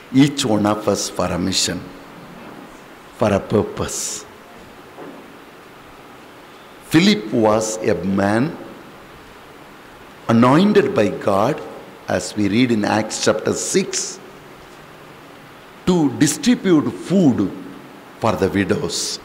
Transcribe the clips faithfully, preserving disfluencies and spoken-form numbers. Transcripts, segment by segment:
Each one of us for a mission, for a purpose. Philip was a man anointed by God, as we read in Acts chapter six, to distribute food for the widows.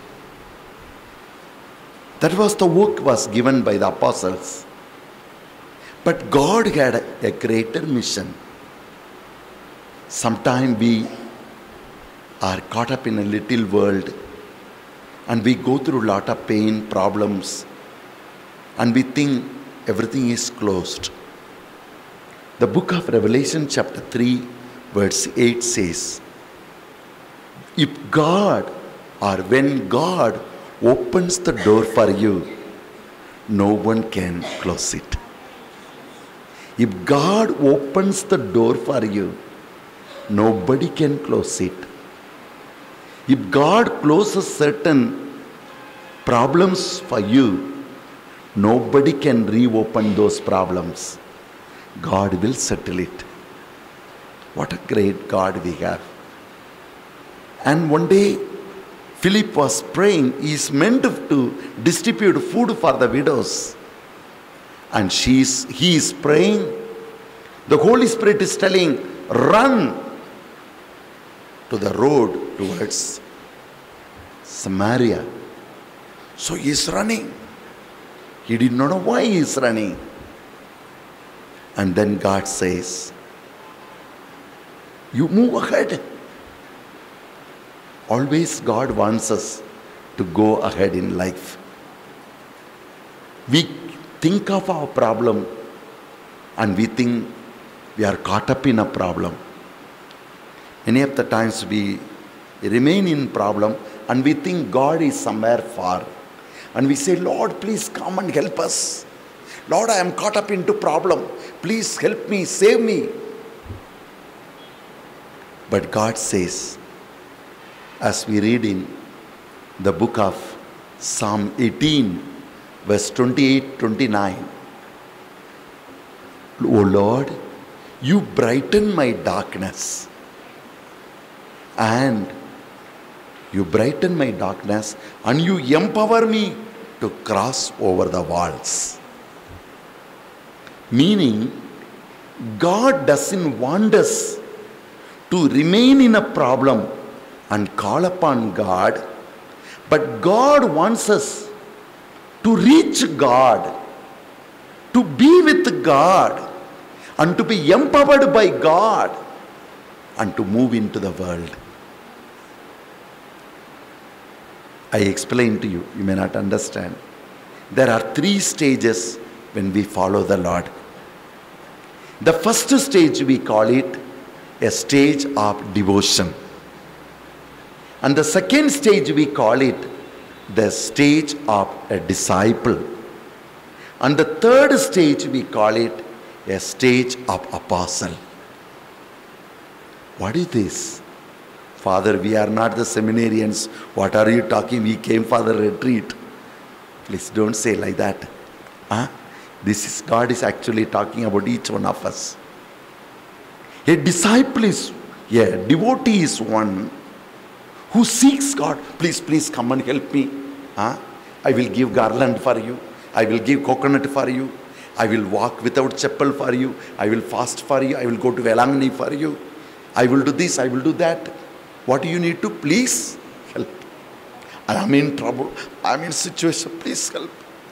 That was the work was given by the apostles. But God had a, a greater mission. Sometimes we are caught up in a little world and we go through a lot of pain, problems, and we think everything is closed. The book of Revelation chapter three verse eight says, if God or when God opens the door for you, no one can close it. If God opens the door for you, nobody can close it. If God closes certain problems for you, nobody can reopen those problems. God will settle it. What a great God we have. And one day, Philip was praying. He is meant to distribute food for the widows. And she is, he is praying. The Holy Spirit is telling, run to the road towards Samaria. So he is running. He did not know why he is running. And then God says, you move ahead. Always God wants us to go ahead in life. We think of our problem and we think we are caught up in a problem. Many of the times we remain in problem and we think God is somewhere far. And we say, Lord, please come and help us. Lord, I am caught up into problem. Please help me, save me. But God says, as we read in the book of Psalm eighteen, verse twenty-eight, twenty-nine, O Lord, you brighten my darkness. And you brighten my darkness and you empower me to cross over the walls. Meaning, God doesn't want us to remain in a problem and call upon God, but God wants us to reach God, to be with God, and to be empowered by God, and to move into the world. I explain to you, you may not understand. There are three stages when we follow the Lord. The first stage, we call it a stage of devotion. And the second stage, we call it the stage of a disciple. And the third stage, we call it a stage of apostle. What is this? Father, we are not the seminarians. What are you talking? We came for the retreat. Please don't say like that. Huh? This is, God is actually talking about each one of us. A disciple is, yeah, devotee is one who seeks God. Please, please come and help me. Huh? I will give garland for you. I will give coconut for you. I will walk without chapel for you. I will fast for you. I will go to Velangani for you. I will do this. I will do that. What do you need to? Please help. I am in trouble. I am in situation. Please help.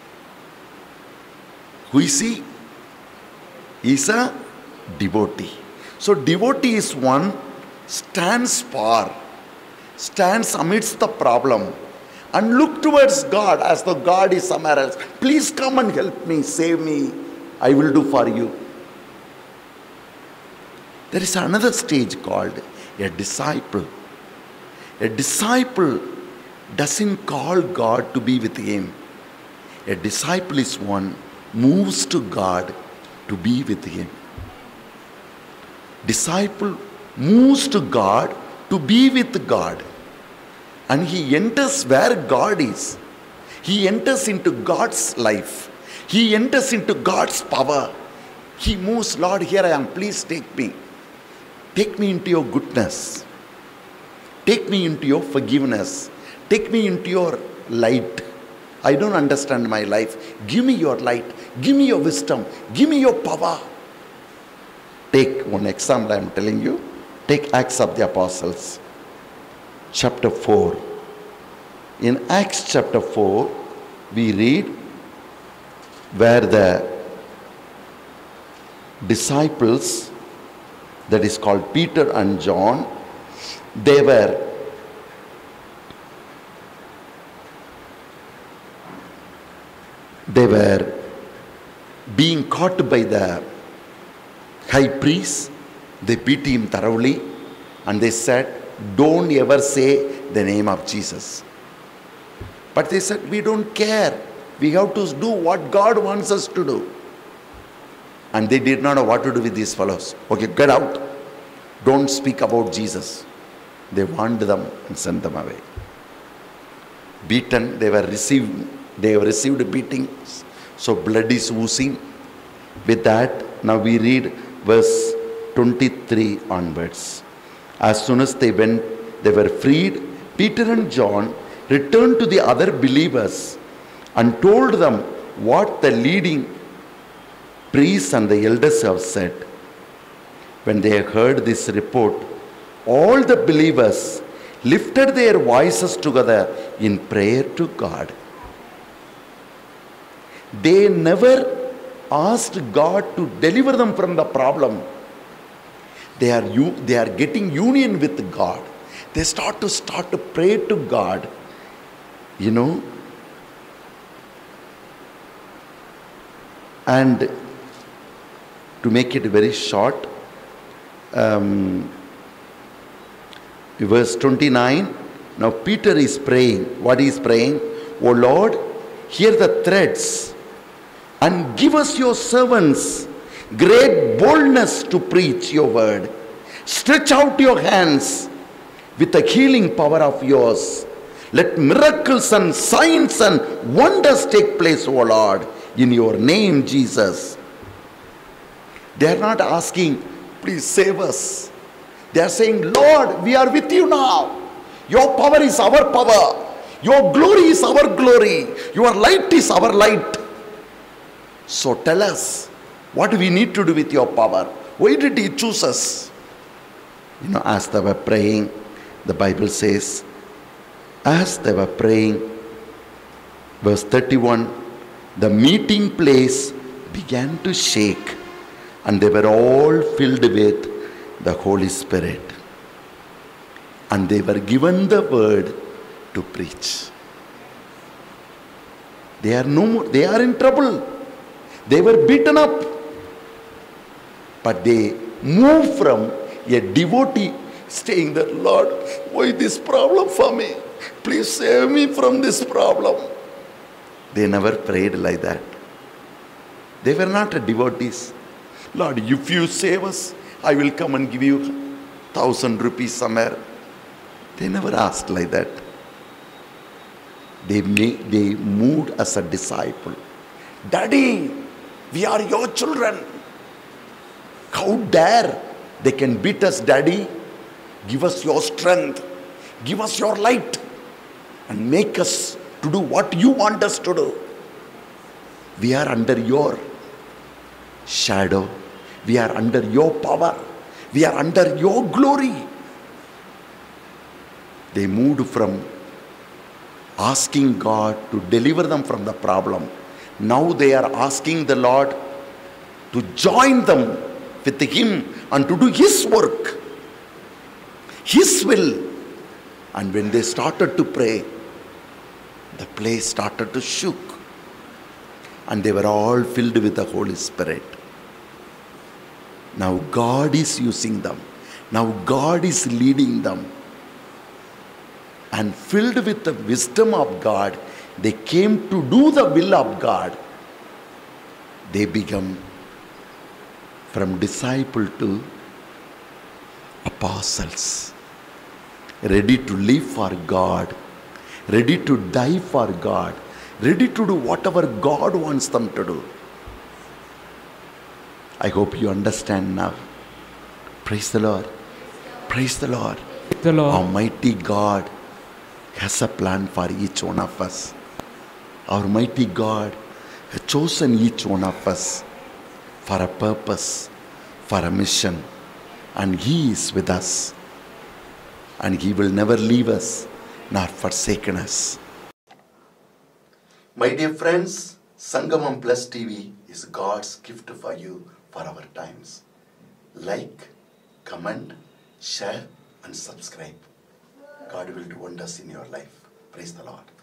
Who is he? He is a devotee. So devotee is one, stands for, stands amidst the problem and look towards God as though God is somewhere else. Please come and help me, save me. I will do for you. There is another stage called a disciple. A disciple doesn't call God to be with him. A disciple is one moves to God to be with him. Disciple moves to God to be with God. And he enters where God is. He enters into God's life. He enters into God's power. He moves, Lord, here I am, please take me. Take me into your goodness. Take me into your forgiveness. Take me into your light. I don't understand my life. Give me your light. Give me your wisdom. Give me your power. Take one example I am telling you. Take Acts of the Apostles, chapter four. In Acts chapter four, we read where the disciples, that is called Peter and John, they were they were being caught by the high priest. They beat him thoroughly and they said, don't ever say the name of Jesus. But they said, we don't care. We have to do what God wants us to do. And they did not know what to do with these fellows. Okay, get out. Don't speak about Jesus. They warned them and sent them away. Beaten, they were received, they have received beatings. So blood is oozing. With that, now we read verse twenty-three onwards. As soon as they went, they were freed. Peter and John returned to the other believers and told them what the leading priests and the elders have said. When they heard this report, all the believers lifted their voices together in prayer to God. They never asked God to deliver them from the problem. They are, they are getting union with God. They start to start to pray to God. You know, and to make it very short, um, verse twenty-nine, now Peter is praying. What he is praying? O Lord, hear the threats and give us your servants great boldness to preach your word. Stretch out your hands with the healing power of yours. Let miracles and signs and wonders take place, O Lord, in your name, Jesus. They are not asking, please save us. They are saying, Lord, we are with you now. Your power is our power. Your glory is our glory. Your light is our light. So tell us, what do we need to do with your power? Why did he choose us? You know, as they were praying, the Bible says, as they were praying, verse thirty-one, the meeting place began to shake and they were all filled with the Holy Spirit. And they were given the word to preach. They are no more, they are in trouble. They were beaten up. But they moved from a devotee saying that, Lord, why this problem for me? Please save me from this problem. They never prayed like that. They were not devotees. Lord, if you save us, I will come and give you thousand rupees somewhere. They never asked like that. They, made, they moved as a disciple. Daddy, we are your children. How dare they can beat us, Daddy? Give us your strength. Give us your light. And make us to do what you want us to do. We are under your shadow. We are under your power. We are under your glory. They moved from asking God to deliver them from the problem. Now they are asking the Lord to join them with Him and to do His work, His will. And when they started to pray, the place started to shook. And they were all filled with the Holy Spirit. Now God is using them. Now God is leading them. And filled with the wisdom of God, they came to do the will of God. They become from disciple to apostles. Ready to live for God. Ready to die for God. Ready to do whatever God wants them to do. I hope you understand now. Praise the Lord. Praise the Lord. The Lord. Almighty God has a plan for each one of us. Our mighty God has chosen each one of us for a purpose, for a mission. And He is with us. And He will never leave us nor forsaken us. My dear friends, Sangamam Plus T V is God's gift for you for our times. Like, comment, share and subscribe. God will do wonders in your life. Praise the Lord.